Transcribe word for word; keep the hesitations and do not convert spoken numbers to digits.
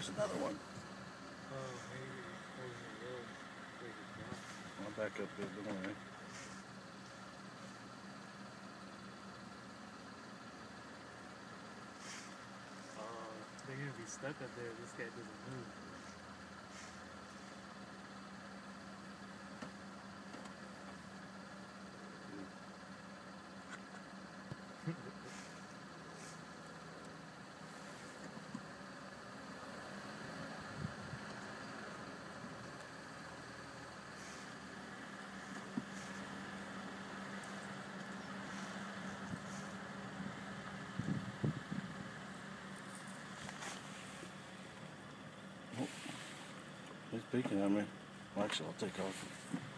there's another one. Oh, maybe. I'll back up there, don't worry. Oh, they're gonna be stuck up there if this guy doesn't move. He's peeking at me. Well, actually, I'll take off.